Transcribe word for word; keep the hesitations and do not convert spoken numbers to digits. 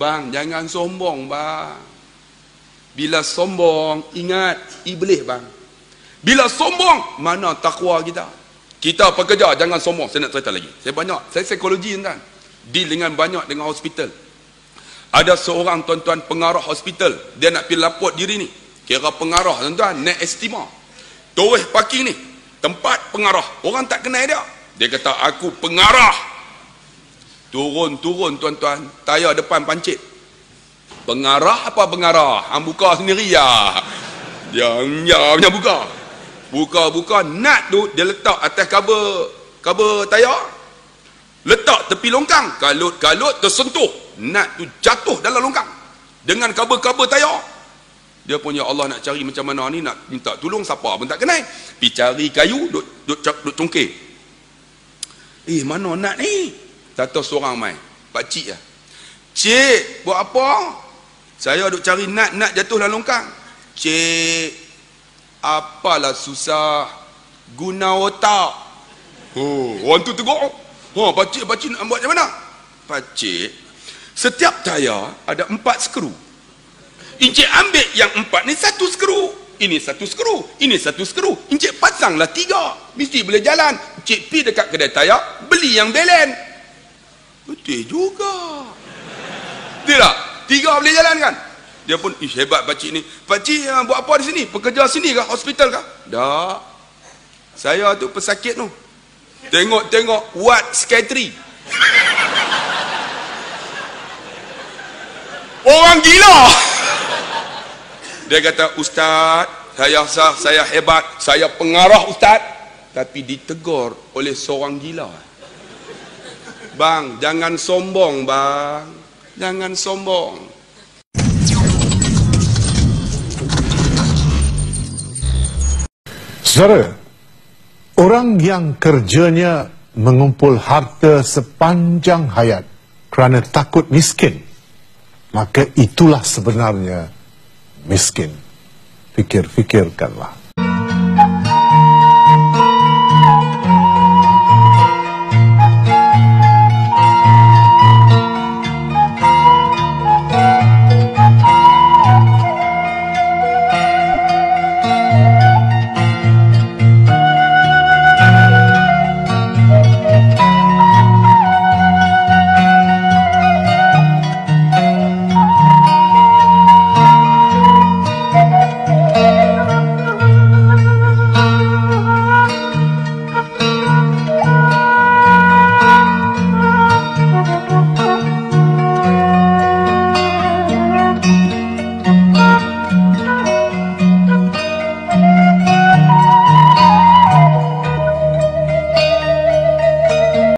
Bang, jangan sombong bang. Bila sombong, ingat iblis bang. Bila sombong, mana takwa kita? Kita pekerja, jangan sombong. Saya nak cerita lagi. Saya banyak, saya psikologi tuan. Deal dengan banyak dengan hospital. Ada seorang tuan-tuan pengarah hospital. Dia nak pergi lapor diri ni. Kira pengarah tuan-tuan, naik estima. Toreh parking ni, tempat pengarah. Orang tak kenal dia. Dia kata, aku pengarah. Turun-turun tuan-tuan, tayar depan pancit. Pengarah apa pengarah? Hang buka sendiri ya. Dia ya punya buka. Buka-buka, nut tu dia letak atas cover cover tayar. Letak tepi longkang. Kalut-kalut tersentuh. Nut tu jatuh dalam longkang. Dengan cover-cover tayar. Dia pun, ya Allah, nak cari macam mana ni, nak minta tolong siapa pun tak kenal. Pergi cari kayu, duk duk, duk congkir. Eh, mana nut ni? Satu seorang mai. Pak cik lah. Cik, buat apa? Saya duk cari nut-nut jatuh dalam longkang. Cik, apalah susah, guna otak. Oh, orang tu tegur. Oh, pakcik, pakcik nak buat macam mana? Pakcik, setiap tayar ada empat skru. Encik ambil yang empat ni satu skru. Ini satu skru, ini satu skru. Encik pasanglah tiga. Mesti boleh jalan. Encik pergi dekat kedai tayar, beli yang belen. Betul juga. Tidak, tiga boleh jalan kan? Dia pun, ish, hebat pakcik ni. Pakcik uh, buat apa di sini? Pekerja sini kah? Hospital kah? Tak. Saya tu pesakit tu. Tengok-tengok ward psikiatri. Orang gila. Dia kata, Ustaz, saya sah, saya hebat, saya pengarah Ustaz. Tapi ditegur oleh seorang gila. Bang, jangan sombong bang. Jangan sombong. Saudara, orang yang kerjanya mengumpul harta sepanjang hayat kerana takut miskin, maka itulah sebenarnya miskin. Fikir-fikirkanlah.